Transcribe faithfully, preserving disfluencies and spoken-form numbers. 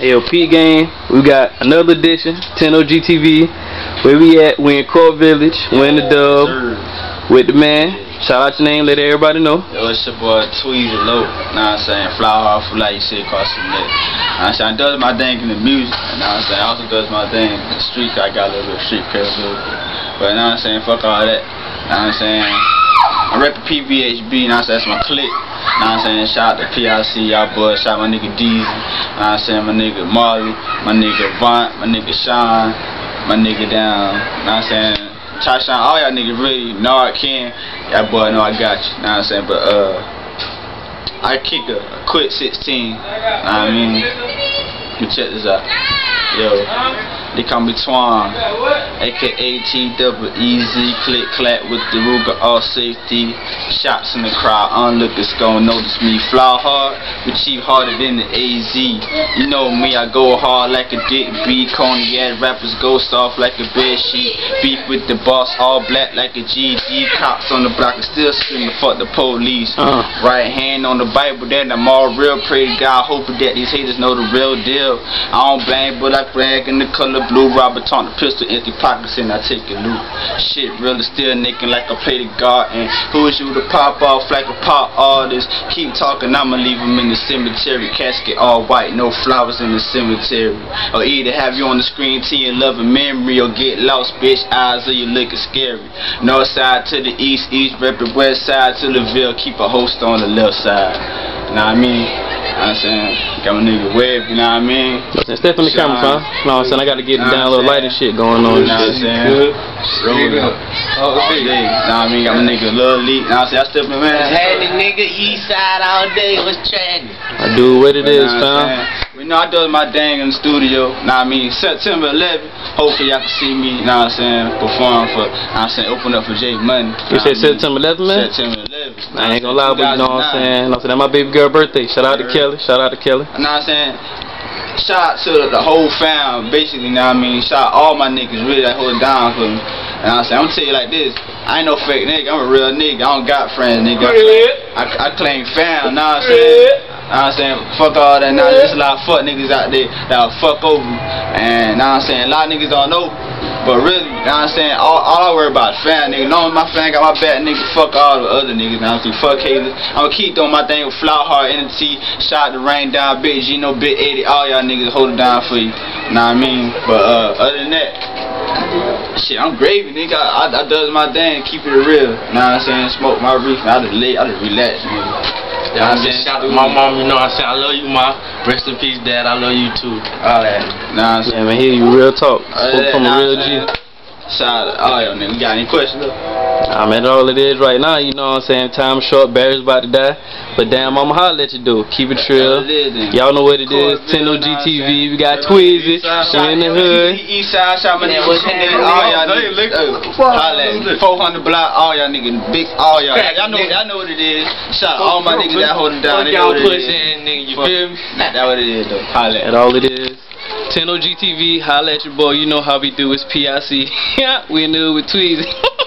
Hey, yo, Pete Game, we got another edition, ten O G T V. Where we at? We in Core Village. We in the dub with the man. Shout out your name, let everybody know. Yo, it's your boy Tweezy Low. Know what I'm saying? Fly hard for like you said, cost some net. Know what I'm saying? I does my thing in the music. Know what I'm saying? I also does my thing in the street. I got a little bit of street credibility. But know what I'm saying? Fuck all that. Know what I'm saying? I'm rapping P V H B. Know what I'm saying? That's my clique. Know what I'm saying? Shout out to P I C, y'all boys. Shout out my nigga Deezy. Know what I'm saying? My nigga Marley. My nigga Vaunt. My nigga Sean. My nigga down. Know what I'm saying? Try to shine all y'all niggas really know I can. Y'all boy know I got you. Know what I'm saying? But uh I kick a, a quick sixteen. Know what I mean? Let me check this out. Yo. They call me Twan, aka T double E Z, click clap with the Ruger, all safety. Shots in the crowd, onlookers gon' notice me. Fly hard, but cheap harder than the A Z. You know me, I go hard like a dick B. Coney ass rappers go soft like a bed sheet. Beef with the boss, all black like a G D. Cops on the block and still screaming fuck the police. Uh. Right hand on the Bible, then I'm all real. Pray to God, hoping that these haters know the real deal. I don't blame, but I brag in the color blue. Robert taunt the pistol, empty pockets, and I take a loot. Shit really still nicking like I play the guard. And who is you to pop off like a pop artist? Keep talking, I'ma leave him in the cemetery. Casket all white, no flowers in the cemetery. Or either have you on the screen to your loving memory, or get lost, bitch, eyes or you looking scary. North side to the east, east reppin' west side to the Ville. Keep a host on the left side. Know what I mean? You know what I'm saying? Got my nigga Web, you know what I mean? Step in the camera, fam. You know what I'm saying? I gotta get it down a little light and shit going on. You know what I'm saying? Roll up. All day. You know what I mean? Got my nigga Lil Lee. You know what I'm saying? I step in, man. Had the nigga east side all day. What's trending? I do what it is, fam. You know, I do my thing in the studio. You know what I mean? September eleventh. Hopefully y'all can see me, you know what I'm saying, perform for, you know what I'm saying, open up for Jay Money. You said September eleventh, man? September eleventh. I ain't gonna lie, but you know what I'm saying? You know, that's my baby girl birthday. Shout out to Kelly. Shout out to Kelly. You know what I'm saying? Shout out to the, the whole fam, basically, you know what I mean? Shout out all my niggas really that hold it down for me. You know what I'm saying? I'm gonna tell you like this. I ain't no fake nigga. I'm a real nigga. I don't got friends, nigga. I claim, I, I claim fam, you know what I'm saying? You know what I'm saying? Fuck all that. Now there's a lot of fuck niggas out there that'll fuck over me. And you know what I'm saying? A lot of niggas don't know. But really, you know what I'm saying? All, all I worry about is fam, nigga. Long as my fam got my back, nigga, fuck all the other niggas. Now I'm saying? Fuck haters. I'm gonna keep doing my thing with Flower Heart, N T, Shout out to Rain Down, Big Gino, Big eighty. All y'all niggas hold it down for you. You know what I mean? But uh, other than that, shit, I'm gravy, nigga. I, I, I does my thing, keep it real. You know what I'm saying? Smoke my reef, I just lay, I just relax, nigga. Yeah, I'm just shout out to my mom, you know what I'm saying? I love you, ma. Rest in peace, dad. I love you too. All that. Nah, yeah, man, hear you real talk. Spoke from a real G. Shout out to all y'all niggas. Got any questions? Nah, man, all it is right now, you know what I'm saying? Time short, Barry's about to die. But damn, I'ma holler at you, do. Keep it trill. Y'all know what it is. ten O G T V. We got Tweezy. She in the hood. East side, shout my niggas. All y'all niggas. Holla at four hundred block. All y'all niggas. Big. All y'all. Y'all know. Y'all know what it is. Shout out all my niggas that hold it down. They know what it is. You feel me? That's what it is, though. Holla at. That's all it is. ten O G T V. Holla at your boy. You know how we do. It's P I C. We in the hood with Tweezy.